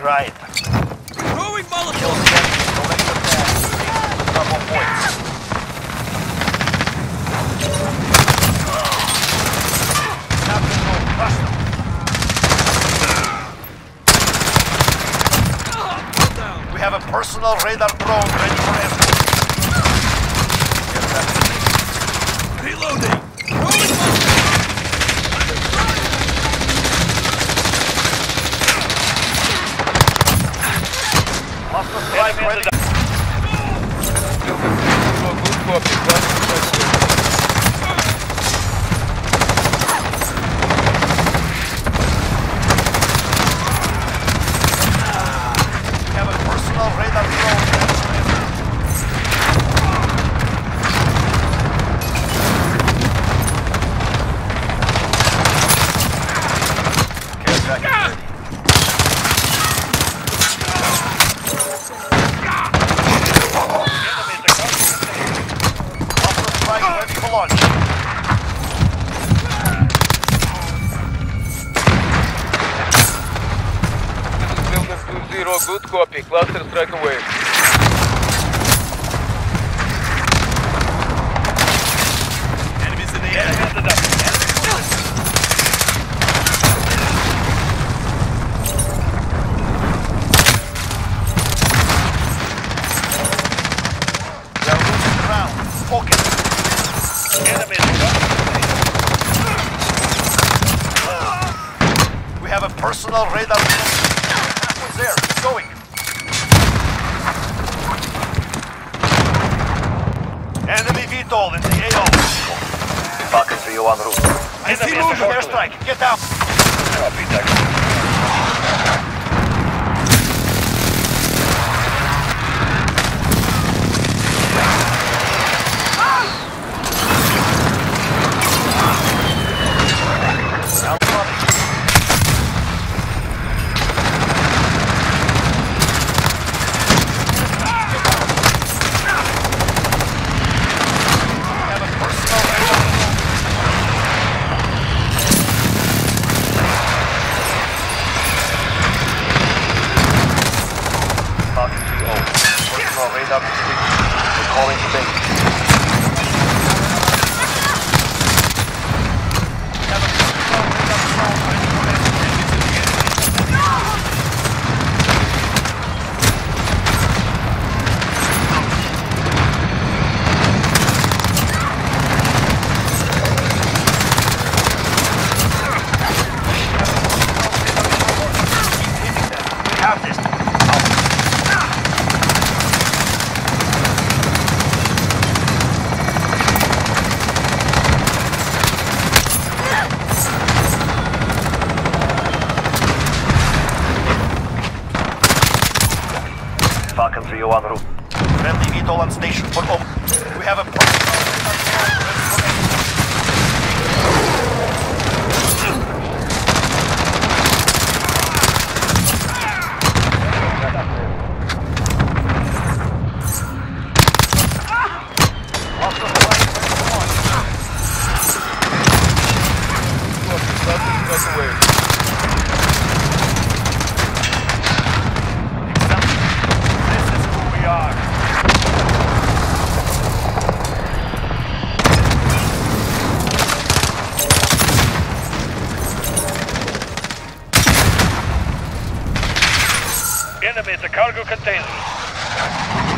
Grind. Throwing Kill Molotov! the enemy, collect the task. Double points. Captain will crush them. We have a personal radar drone ready for escort. Get that. Reloading! Throwing Molotov! Lost the strike ready. Good copy. We have a personal radar drone ready for escort. Care package ready. Ready for launch. This is Building 2-0, good copy. Cluster strike away. Enemies in the air! We are losing ground. Focus. We have a personal radar. Halfway there. Going. Enemy VTOL in the AO. Falcon 3 en route. Enemy airstrike. Get out. Copy that. Radar complete. We're calling to base. We have this. Falcon 3 en route. Friendly VTOL on station for over. We have a Enemy at the cargo container.